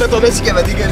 m'attendais, c'est qu'elle va dégager.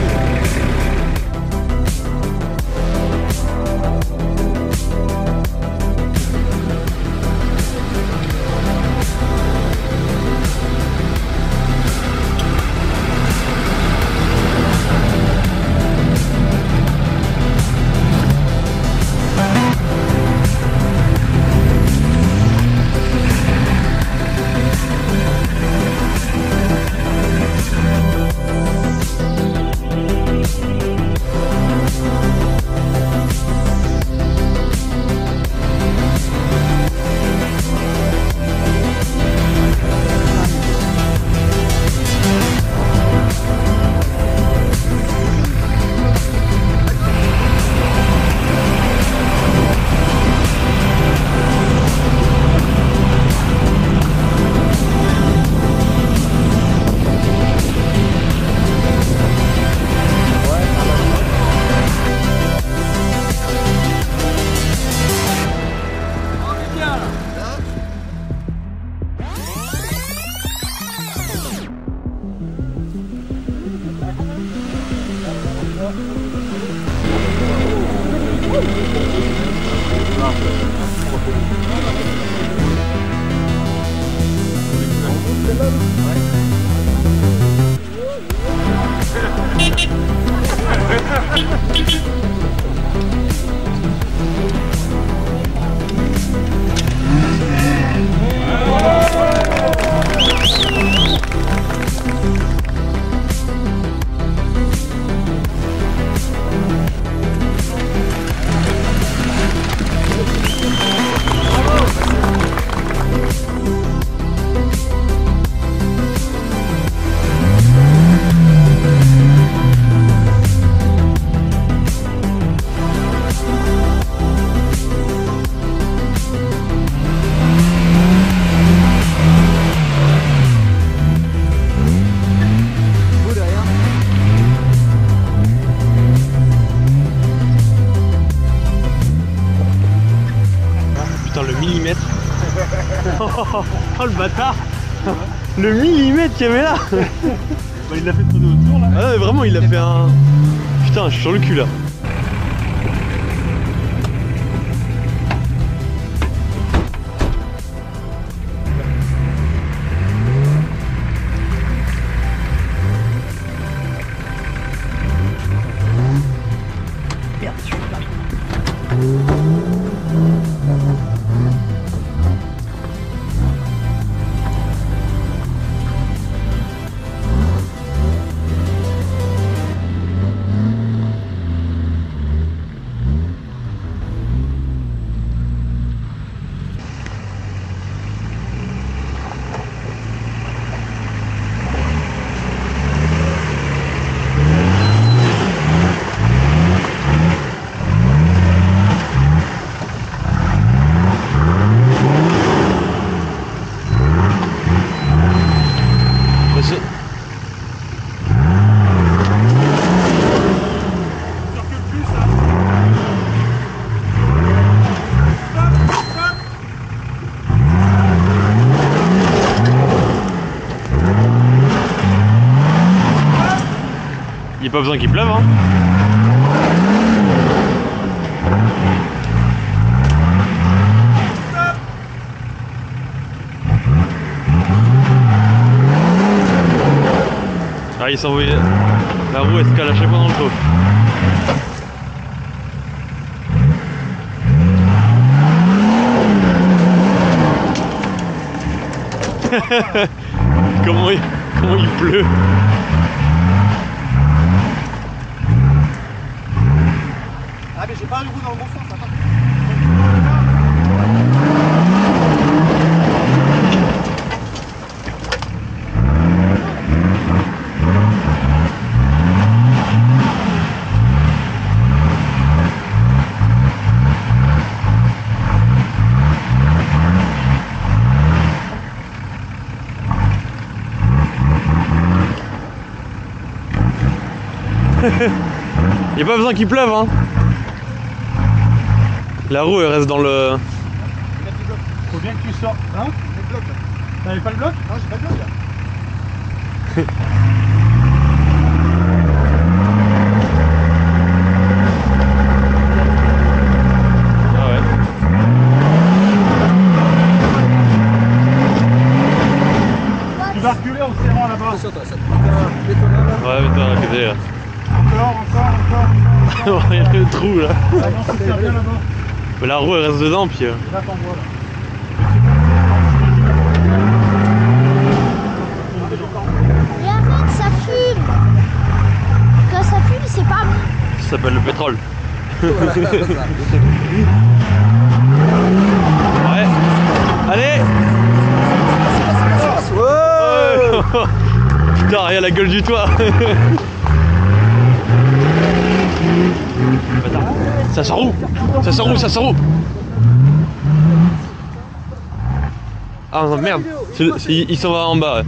Oh le bâtard. Le millimètre qu'il y avait là. Bah, il l'a fait tourner autour là. Ah ouais, vraiment il a fait un... Putain, je suis sur le cul là. Il n'y a pas besoin qu'il pleuve hein. Ah il s'envoie. La roue elle se cale à chaque fois dans le dos. comment il pleut. Ah mais j'ai pas le goût dans le bon sens, attends. Il n'y a pas besoin qu'il pleuve hein. La roue elle reste dans le... Faut bien que tu sortes, hein? Le bloc là. T'avais pas le bloc? Non j'ai pas le bloc là. Le trou là. Ah non, ça sert bien là-bas. La roue elle reste dedans puis. Là, t'en vois là. Mais arrête, ça fume. Quand ça fume, c'est pas bon. Ça s'appelle le pétrole. Ouais. Allez. Putain, regarde la gueule du toit. Ça sort où? Ça sort où? Ça sort où? Ah non, merde, il s'en va en bas. Ouais.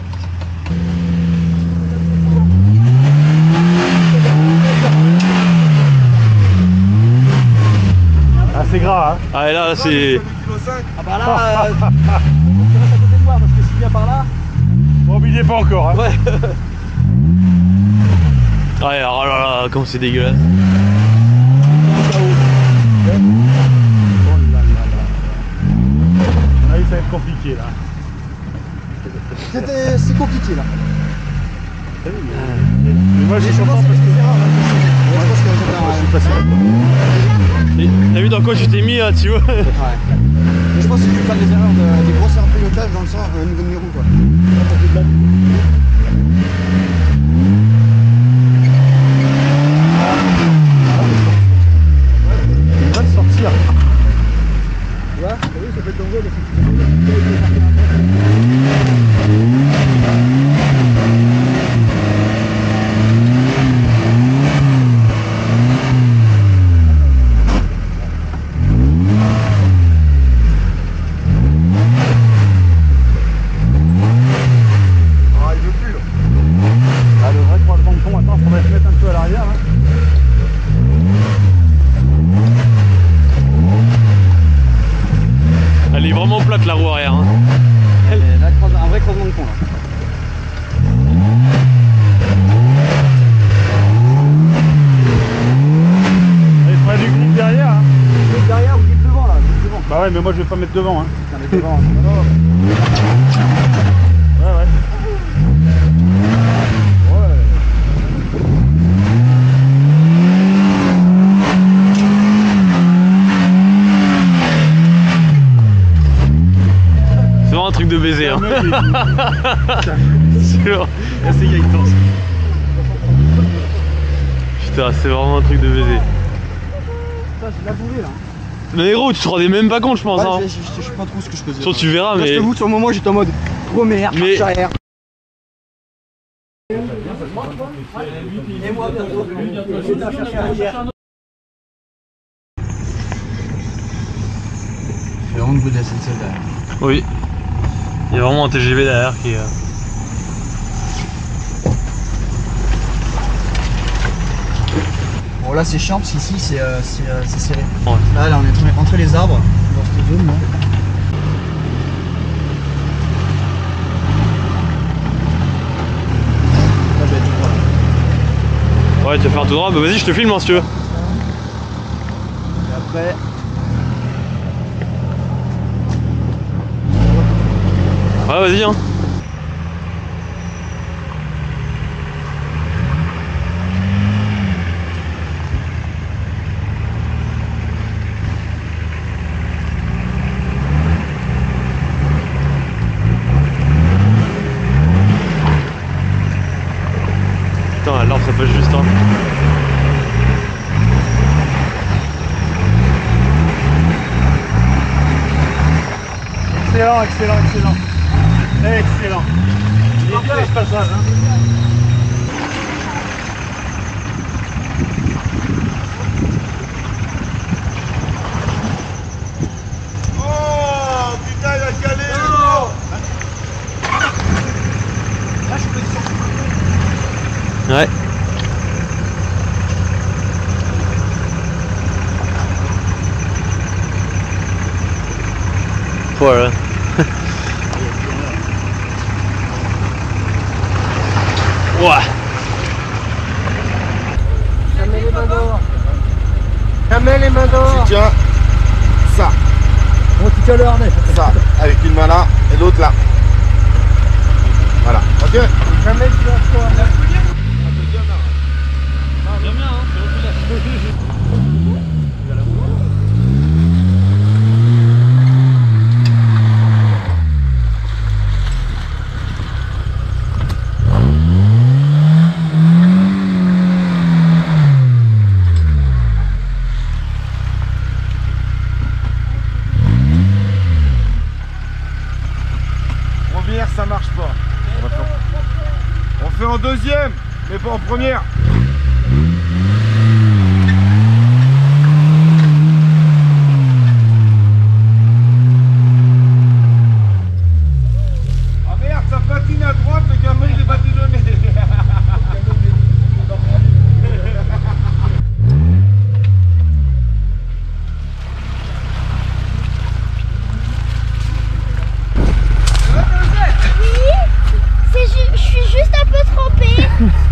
Ah, c'est gras, hein. Ah et là c'est... Ah bah là, tu restes à côté de moi parce que s'il vient par là. Bon, mais il est pas encore, hein. Ouais. Ah et alors, oh là là, comment c'est dégueulasse. Ah oui, ça va être compliqué là. C'est compliqué là. Mais moi, je suis content parce que. Je pense que Je suis passé. T'as vu dans quoi tu t'es mis là, tu vois? ouais. Mais je pense que tu fais des erreurs, des grosses erreurs de pilotage dans le sens au niveau de mes roues quoi. Il va le sortir. Tu vois, t'as vu, ça peut être dangereux parce que Elle est vraiment plate la roue arrière. Hein. un vrai creusement de fond là. Il faudrait du grip derrière. Hein. Grip derrière ou grip devant là, grip devant. Bah ouais, mais moi je vais pas mettre devant. Hein. Non mais devant, non. Ouais, ouais. C'est vraiment un truc de baiser. Hein. C'est Gaëtan. Putain, c'est vraiment un truc de baiser. Putain, j'ai labouré là. Mais héros, tu te rendais même pas compte, je pense. Ouais, Hein. je sais pas trop ce que je faisais. Soit tu verras, Là, mais. je t'avoue, sur le moment, j'étais en mode gros merde, Mais- marche arrière. Et moi, bientôt. Je vais chercher arrière. C'est vraiment le bruit de la SNCF derrière. Oui. Il y a vraiment un TGV derrière qui est. Bon, là, c'est chiant parce qu'ici, c'est serré. Ouais. Là, on est entre les arbres, dans cette zone là. Là, je vais être tout droit là. Ouais, tu vas faire tout droit. Bah vas-y, je te filme hein, si tu veux. Et après. Ouais, vas-y. Hein. Putain, l'arbre ça passe juste. Hein. Excellent, excellent, excellent. Excellent. Il est bien ce passage. Hein. Oh putain, il a calé. Là, je suis position. Ouais. Voilà. Ouais. Jamais les mains d'or. Jamais les mains d'or. Tu tiens ça, Bon, tu tiens le harnais. ça, avec une main là et l'autre là. Voilà, ok. Jamais tu lâches toi. J'aime bien, hein, c'est en deuxième, mais pas en première. Ah merde, ça patine à droite, le camion il est bâtillonné. Je suis juste un peu trempée.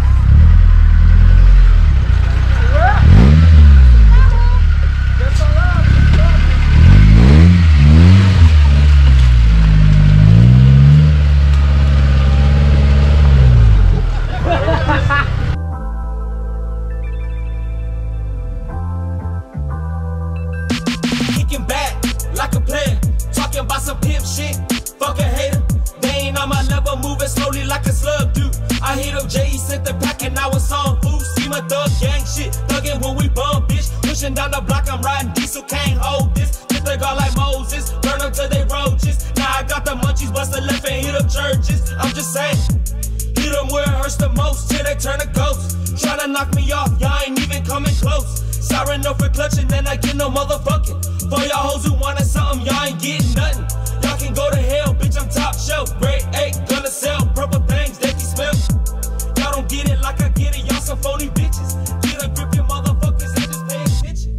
Kicking back like a player, talking about some pimp shit. Fuck a hater. On my level, moving slowly like a slug do. I hit up Jay, sent the pack and now it's on food. See my thug gang shit, thuggin' when we bump, bitch. Pushing down the block, I'm riding diesel, can't hold this. Hit the guard like Moses, burn them till they roaches. Now I got the munchies, bust the left and hit up churches. I'm just saying, hit them where it hurts the most, till they turn to ghosts. Tryna knock me off, y'all ain't even coming close. Siren no for clutching, then I get no motherfucking. For y'all hoes who wanted something, y'all ain't getting nothing. Y'all can go to hell, bitch, I'm top shelf. Grade 8, gonna sell purple things that you smell. Y'all don't get it like I get it, y'all some phony bitches. Get a grip, you motherfuckers, and just pay attention.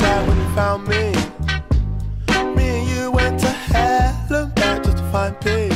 Found me. Me and you went to hell and back just to find peace.